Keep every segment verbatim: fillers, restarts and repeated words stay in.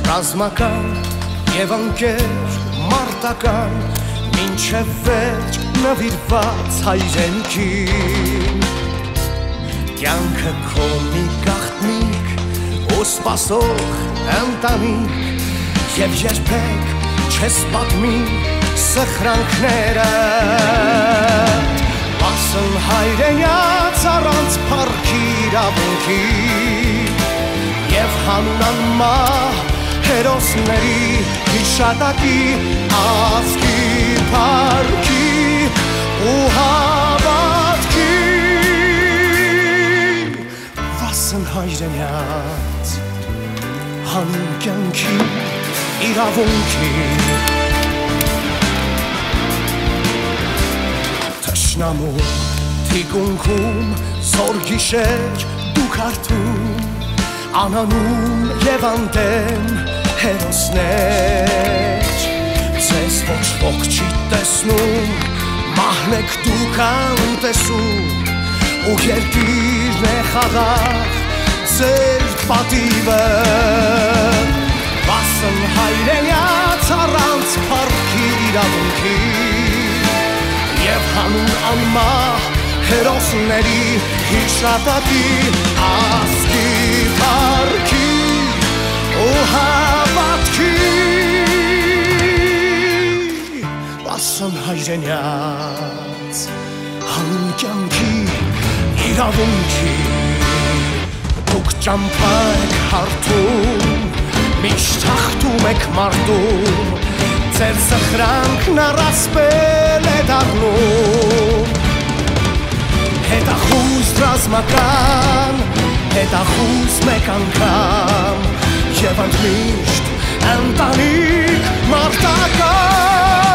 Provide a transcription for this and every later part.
ռազմական և անկեր մարտական մինչև վերջ նվիրված հայրենիքին կյանքը քո մի գաղտնիք ու սպասող ընտանիք և երբեք չես պատմի սխրանքները Ասն հայրենյաց առանց փառքի իրավունքի և հանուն անմահ հերոսների հիշատակի ազգի փառքի ու հավատքի Վասն հայրենյաց հանուն կյանքի իրավունքի Թշնամու թիկունքում զոր գիշեր դու քարթում Անանում և անդեմ հերոսներ Ձեզ ոչ ոք չի տեսնում Մահն եք դուք անտեսում Ու երկիրն է խաղաղ ձեր պատիվը Վասն հայրենյաց առանց փառքի իրավունքի Եվ հանուն անմահ հերոսների հիշատակի ազգի փառքի ու հավատքի Վասն հայրենյաց հանուն կյանքի իրավունքի Դուք ճամփա եք հարթում միշտ հաղթում եք մարտում Ձեր սխրանքն առասպել է դառնում Հետախուզ ռազմական, հետախուզ մեկ անգամ Եվ ընդմիշտ ընտանիք մարտական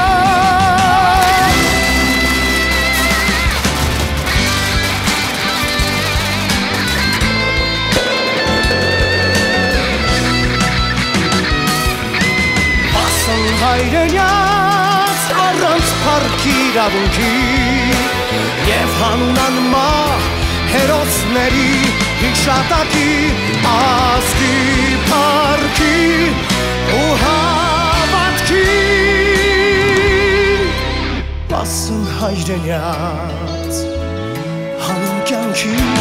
Վասն հայրենյաց առանց փառքի իրավունքի Եվ հանուն անմահ հերոսների հիշատակի ազգի փառքի ու հավատքի Վասն հայրենյաց հանուն կյանքի